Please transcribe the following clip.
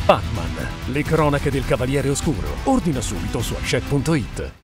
Batman, le cronache del Cavaliere Oscuro. Ordina subito su iChef.it.